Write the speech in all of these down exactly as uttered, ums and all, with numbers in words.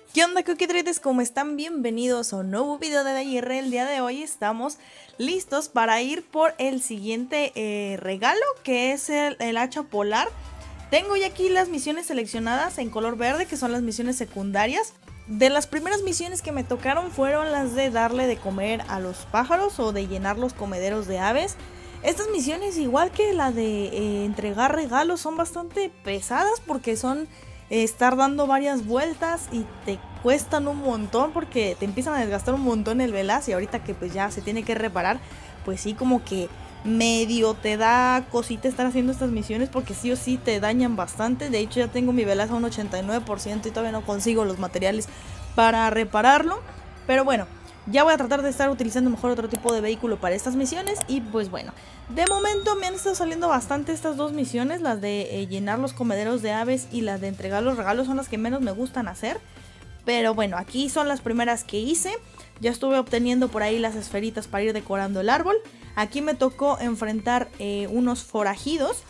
¿Qué onda, coquetrites? ¿Cómo están? Bienvenidos a un nuevo video de D I R. El día de hoy estamos listos para ir por el siguiente eh, regalo, que es el, el hacha polar. Tengo ya aquí las misiones seleccionadas en color verde, que son las misiones secundarias. De las primeras misiones que me tocaron fueron las de darle de comer a los pájaros o de llenar los comederos de aves. Estas misiones, igual que la de eh, entregar regalos, son bastante pesadas porque son eh, estar dando varias vueltas y te cuestan un montón porque te empiezan a desgastar un montón el velas, y ahorita que pues ya se tiene que reparar, pues sí, como que medio te da cosita estar haciendo estas misiones porque sí o sí te dañan bastante. De hecho, ya tengo mi velas a un ochenta y nueve por ciento y todavía no consigo los materiales para repararlo, pero bueno, ya voy a tratar de estar utilizando mejor otro tipo de vehículo para estas misiones. Y pues bueno, de momento me han estado saliendo bastante estas dos misiones. Las de eh, llenar los comederos de aves y las de entregar los regalos son las que menos me gustan hacer. Pero bueno, aquí son las primeras que hice. Ya estuve obteniendo por ahí las esferitas para ir decorando el árbol. Aquí me tocó enfrentar eh, unos forajidos,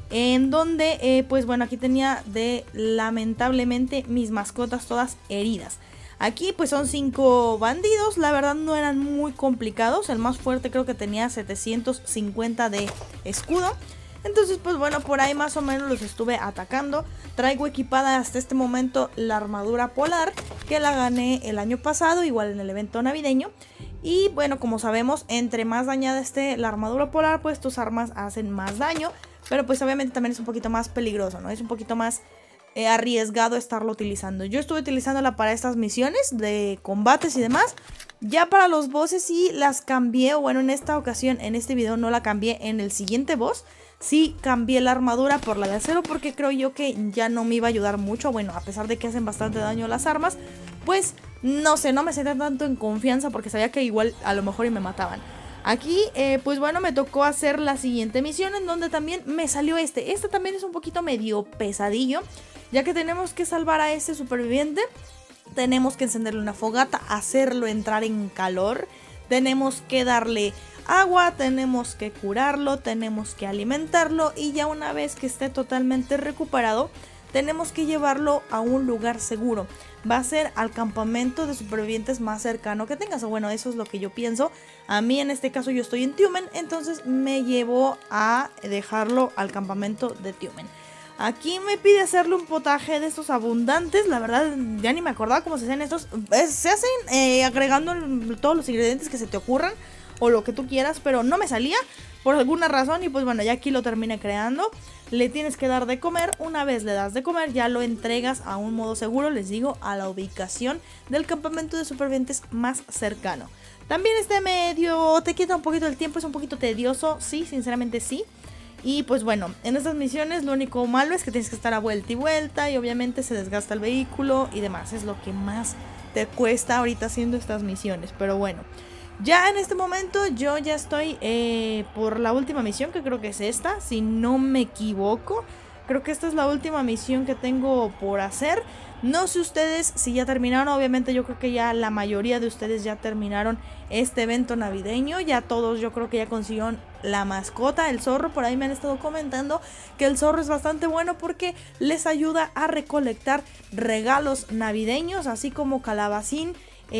en donde eh, pues bueno, aquí tenía de lamentablemente mis mascotas todas heridas. Aquí pues son cinco bandidos, la verdad no eran muy complicados. El más fuerte creo que tenía setecientos cincuenta de escudo. Entonces pues bueno, por ahí más o menos los estuve atacando. Traigo equipada hasta este momento la armadura polar, que la gané el año pasado, igual en el evento navideño. Y bueno, como sabemos, entre más dañada esté la armadura polar, pues tus armas hacen más daño. Pero pues obviamente también es un poquito más peligroso, ¿no? Es un poquito más eh, arriesgado estarlo utilizando. Yo estuve utilizándola para estas misiones de combates y demás. Ya para los bosses sí las cambié, o bueno, en esta ocasión, en este video no la cambié. En el siguiente boss sí cambié la armadura por la de acero, porque creo yo que ya no me iba a ayudar mucho. Bueno, a pesar de que hacen bastante daño las armas, pues no sé, no me sentía tanto en confianza porque sabía que igual a lo mejor y me mataban. Aquí, eh, pues bueno, me tocó hacer la siguiente misión, en donde también me salió este. Este también es un poquito medio pesadillo, ya que tenemos que salvar a este superviviente. Tenemos que encenderle una fogata, hacerlo entrar en calor. Tenemos que darle agua, tenemos que curarlo, tenemos que alimentarlo. Y ya una vez que esté totalmente recuperado, tenemos que llevarlo a un lugar seguro. Va a ser al campamento de supervivientes más cercano que tengas. O bueno, eso es lo que yo pienso. A mí en este caso yo estoy en Tiumen, entonces me llevo a dejarlo al campamento de Tiumen. Aquí me pide hacerle un potaje de estos abundantes. La verdad ya ni me acordaba cómo se hacen estos. Es, se hacen eh, agregando todos los ingredientes que se te ocurran o lo que tú quieras, pero no me salía por alguna razón. Y pues bueno, ya aquí lo terminé creando. Le tienes que dar de comer. Una vez le das de comer, ya lo entregas a un modo seguro, les digo, a la ubicación del campamento de supervivientes más cercano. También este medio te quita un poquito el tiempo, es un poquito tedioso, sí, sinceramente sí. Y pues bueno, en estas misiones lo único malo es que tienes que estar a vuelta y vuelta, y obviamente se desgasta el vehículo y demás. Es lo que más te cuesta ahorita haciendo estas misiones, pero bueno. Ya en este momento yo ya estoy eh, por la última misión, que creo que es esta, si no me equivoco. Creo que esta es la última misión que tengo por hacer. No sé ustedes si ya terminaron, obviamente yo creo que ya la mayoría de ustedes ya terminaron este evento navideño. Ya todos yo creo que ya consiguieron la mascota, el zorro. Por ahí me han estado comentando que el zorro es bastante bueno porque les ayuda a recolectar regalos navideños, así como Calabacín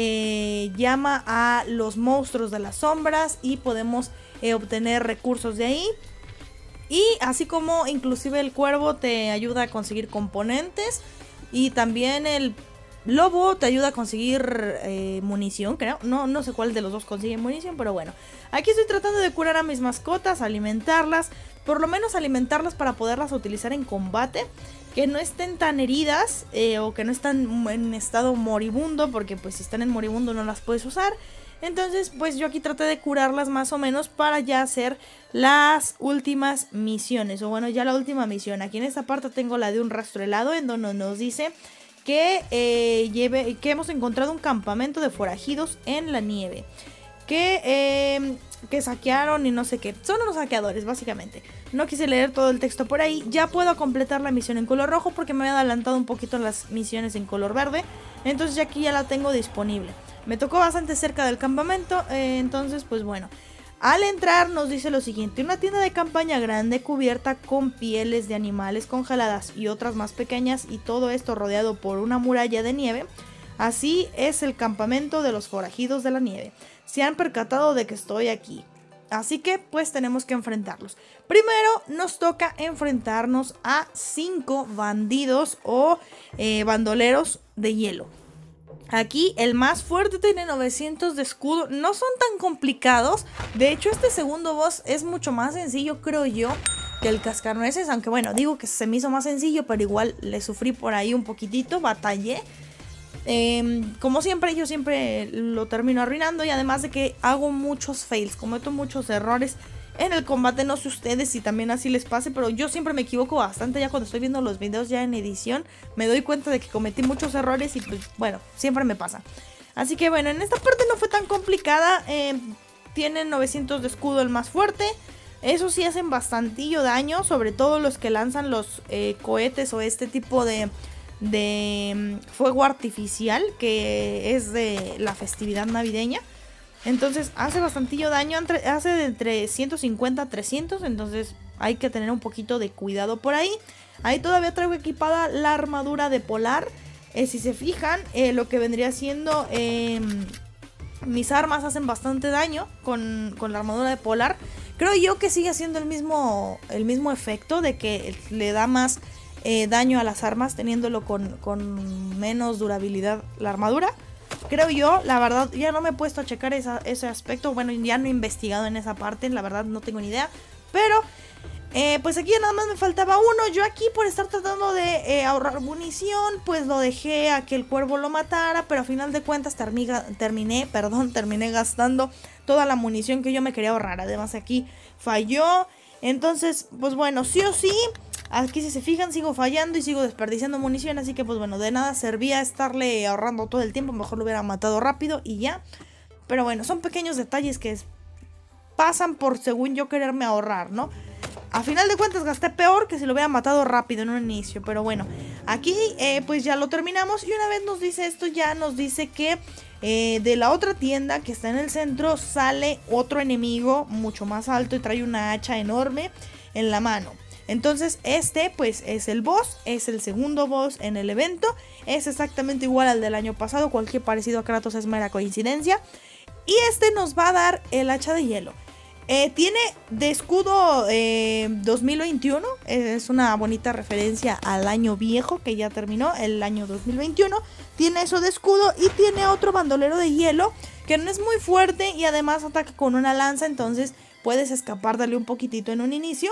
Eh, llama a los monstruos de las sombras y podemos eh, obtener recursos de ahí. Y así como inclusive el cuervo te ayuda a conseguir componentes, y también el lobo te ayuda a conseguir eh, munición, creo. No, no sé cuál de los dos consigue munición, pero bueno. Aquí estoy tratando de curar a mis mascotas, alimentarlas, por lo menos alimentarlas para poderlas utilizar en combate, que no estén tan heridas eh, o que no están en estado moribundo, porque pues si están en moribundo no las puedes usar. Entonces pues yo aquí traté de curarlas más o menos para ya hacer las últimas misiones, o bueno, ya la última misión. Aquí en esta parte tengo la de un rastro helado, en donde nos dice que, eh, lleve, que hemos encontrado un campamento de forajidos en la nieve, que, eh, que saquearon y no sé qué. Son unos saqueadores básicamente. No quise leer todo el texto por ahí. Ya puedo completar la misión en color rojo porque me había adelantado un poquito las misiones en color verde. Entonces ya aquí ya la tengo disponible. Me tocó bastante cerca del campamento, eh, entonces pues bueno. Al entrar nos dice lo siguiente: una tienda de campaña grande cubierta con pieles de animales congeladas y otras más pequeñas, y todo esto rodeado por una muralla de nieve. Así es el campamento de los forajidos de la nieve. Se han percatado de que estoy aquí. Así que pues tenemos que enfrentarlos. Primero nos toca enfrentarnos a cinco bandidos o eh, bandoleros de hielo. Aquí el más fuerte tiene novecientos de escudo. No son tan complicados. De hecho este segundo boss es mucho más sencillo, creo yo, que el cascanueces. Aunque bueno, digo que se me hizo más sencillo, pero igual le sufrí por ahí un poquitito, batallé. Eh, como siempre, yo siempre lo termino arruinando. Y además de que hago muchos fails, cometo muchos errores en el combate. No sé ustedes si también así les pase, pero yo siempre me equivoco bastante. Ya cuando estoy viendo los videos ya en edición, me doy cuenta de que cometí muchos errores. Y pues bueno, siempre me pasa. Así que bueno, en esta parte no fue tan complicada. eh, Tienen novecientos de escudo el más fuerte. Eso sí hacen bastantillo daño, sobre todo los que lanzan los eh, cohetes o este tipo de... de fuego artificial, que es de la festividad navideña. Entonces hace bastantillo daño, entre, hace de entre ciento cincuenta a trescientos. Entonces hay que tener un poquito de cuidado por ahí. Ahí todavía traigo equipada la armadura de polar. eh, Si se fijan, eh, lo que vendría siendo eh, mis armas hacen bastante daño con, con la armadura de polar. Creo yo que sigue haciendo el mismo, el mismo efecto, de que le da más Eh, daño a las armas teniéndolo con, con menos durabilidad la armadura. Creo yo, la verdad ya no me he puesto a checar esa, ese aspecto. Bueno, ya no he investigado en esa parte, la verdad no tengo ni idea. Pero eh, pues aquí nada más me faltaba uno. Yo aquí por estar tratando de eh, ahorrar munición, pues lo dejé a que el cuervo lo matara. Pero a final de cuentas termiga, terminé, perdón, terminé gastando toda la munición que yo me quería ahorrar. Además aquí falló. Entonces pues bueno, sí o sí, aquí si se fijan sigo fallando y sigo desperdiciando munición. Así que pues bueno, de nada servía estarle ahorrando todo el tiempo. Mejor lo hubiera matado rápido y ya. Pero bueno, son pequeños detalles que es, pasan por según yo quererme ahorrar, ¿no? A final de cuentas gasté peor que si lo hubiera matado rápido en un inicio. Pero bueno, aquí eh, pues ya lo terminamos. Y una vez nos dice esto, ya nos dice que eh, de la otra tienda que está en el centro sale otro enemigo mucho más alto y trae una hacha enorme en la mano. Entonces este pues es el boss, es el segundo boss en el evento. Es exactamente igual al del año pasado, cualquier parecido a Kratos es mera coincidencia. Y este nos va a dar el hacha de hielo. Eh, tiene de escudo eh, dos mil veintiuno, es una bonita referencia al año viejo que ya terminó, el año dos mil veintiuno. Tiene eso de escudo y tiene otro bandolero de hielo que no es muy fuerte y además ataca con una lanza, entonces puedes escapar, darle un poquitito en un inicio.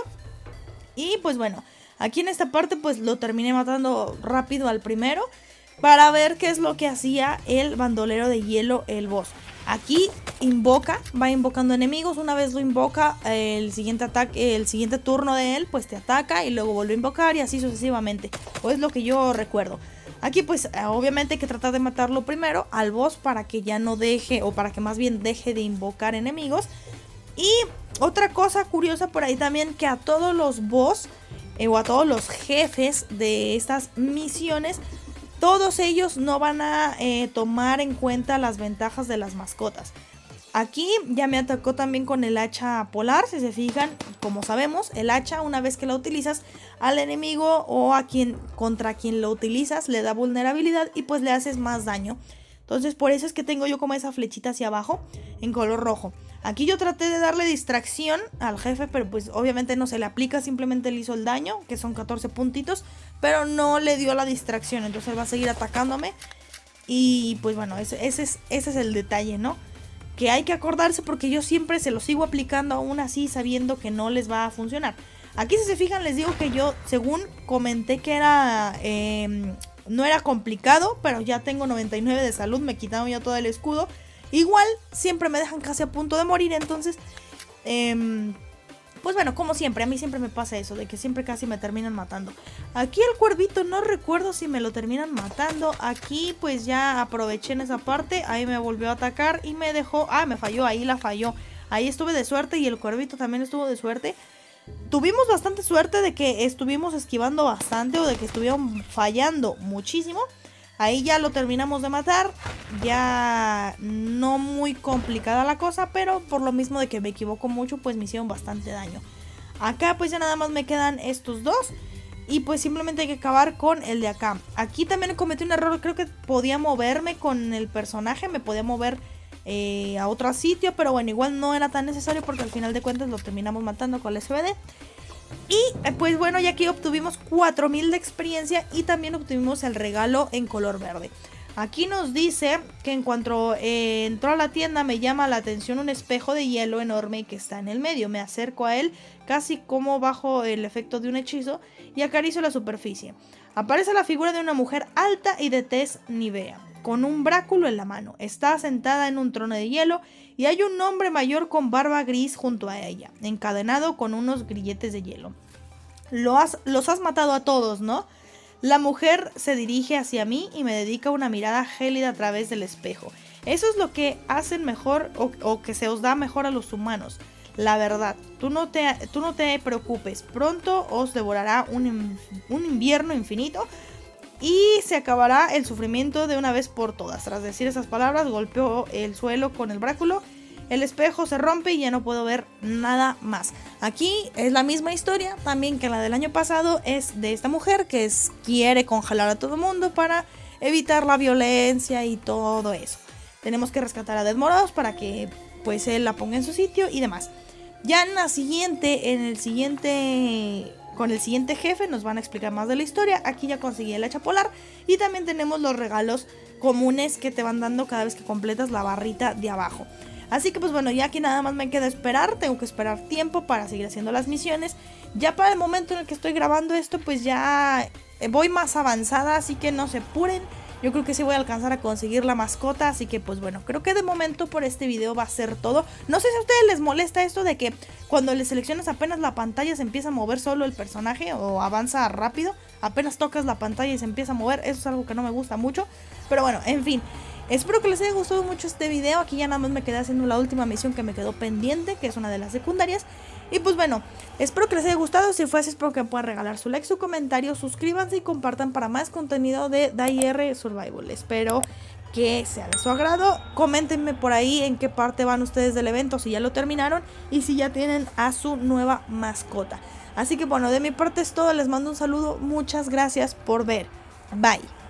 Y pues bueno, aquí en esta parte pues lo terminé matando rápido al primero para ver qué es lo que hacía el bandolero de hielo, el boss. Aquí invoca, va invocando enemigos. Una vez lo invoca, el siguiente ataque, el siguiente turno de él, pues te ataca y luego vuelve a invocar y así sucesivamente. O es lo que yo recuerdo. Aquí pues obviamente hay que tratar de matarlo primero al boss para que ya no deje, o para que más bien deje de invocar enemigos. Y otra cosa curiosa por ahí también, que a todos los boss eh, o a todos los jefes de estas misiones, todos ellos no van a eh, tomar en cuenta las ventajas de las mascotas. Aquí ya me atacó también con el hacha polar. Si se fijan, como sabemos, el hacha, una vez que la utilizas al enemigo o a quien contra quien lo utilizas, le da vulnerabilidad y pues le haces más daño. Entonces por eso es que tengo yo como esa flechita hacia abajo en color rojo. Aquí yo traté de darle distracción al jefe, pero pues obviamente no se le aplica, simplemente le hizo el daño, que son catorce puntitos, pero no le dio la distracción, entonces él va a seguir atacándome. Y pues bueno, ese, ese, es, ese es el detalle, ¿no? Que hay que acordarse, porque yo siempre se lo sigo aplicando aún así, sabiendo que no les va a funcionar. Aquí si se fijan les digo que yo, según comenté que era... Eh, no era complicado, pero ya tengo noventa y nueve de salud, me quitaron ya todo el escudo. Igual siempre me dejan casi a punto de morir, entonces eh, pues bueno, como siempre, a mí siempre me pasa eso, de que siempre casi me terminan matando. Aquí el cuervito no recuerdo si me lo terminan matando. Aquí pues ya aproveché en esa parte, ahí me volvió a atacar y me dejó, ah, me falló, ahí la falló. Ahí estuve de suerte y el cuervito también estuvo de suerte. Tuvimos bastante suerte de que estuvimos esquivando bastante, o de que estuvieron fallando muchísimo. Ahí ya lo terminamos de matar. Ya no muy complicada la cosa, pero por lo mismo de que me equivoco mucho, pues me hicieron bastante daño. Acá pues ya nada más me quedan estos dos. y pues simplemente hay que acabar con el de acá. Aquí también cometí un error, creo que podía moverme con el personaje, me podía mover eh, a otro sitio, pero bueno, igual no era tan necesario porque al final de cuentas lo terminamos matando con el S V D. Y eh, pues bueno, ya aquí obtuvimos cuatro mil de experiencia y también obtuvimos el regalo en color verde. Aquí nos dice que en cuanto eh, entró a la tienda me llama la atención un espejo de hielo enorme que está en el medio. Me acerco a él casi como bajo el efecto de un hechizo y acaricio la superficie. Aparece la figura de una mujer alta y de tez nívea, con un báculo en la mano. Está sentada en un trono de hielo y hay un hombre mayor con barba gris junto a ella, encadenado con unos grilletes de hielo. Lo has, los has matado a todos, ¿no? La mujer se dirige hacia mí y me dedica una mirada gélida a través del espejo. Eso es lo que hacen mejor o, o que se os da mejor a los humanos. La verdad, tú no te, tú no te preocupes, pronto os devorará un, un invierno infinito y se acabará el sufrimiento de una vez por todas. Tras decir esas palabras, golpeó el suelo con el báculo. El espejo se rompe y ya no puedo ver nada más. Aquí es la misma historia también que la del año pasado. Es de esta mujer que es, quiere congelar a todo el mundo para evitar la violencia y todo eso. Tenemos que rescatar a Dead Morados para que pues él la ponga en su sitio y demás. Ya en la siguiente, en el siguiente, con el siguiente jefe nos van a explicar más de la historia. Aquí ya conseguí el hacha polar y también tenemos los regalos comunes que te van dando cada vez que completas la barrita de abajo. Así que pues bueno, ya aquí nada más me queda esperar, tengo que esperar tiempo para seguir haciendo las misiones. Ya para el momento en el que estoy grabando esto pues ya voy más avanzada, así que no se apuren. Yo creo que sí voy a alcanzar a conseguir la mascota, así que pues bueno, creo que de momento por este video va a ser todo. No sé si a ustedes les molesta esto de que cuando le seleccionas apenas la pantalla se empieza a mover solo el personaje o avanza rápido. Apenas tocas la pantalla y se empieza a mover, eso es algo que no me gusta mucho. Pero bueno, en fin. Espero que les haya gustado mucho este video. Aquí ya nada más me quedé haciendo la última misión que me quedó pendiente, que es una de las secundarias. Y pues bueno, espero que les haya gustado. Si fue así, espero que me puedan regalar su like, su comentario, suscríbanse y compartan para más contenido de D A I R Survival. Espero que sea de su agrado. Coméntenme por ahí en qué parte van ustedes del evento, si ya lo terminaron y si ya tienen a su nueva mascota. Así que bueno, de mi parte es todo. Les mando un saludo. Muchas gracias por ver. Bye.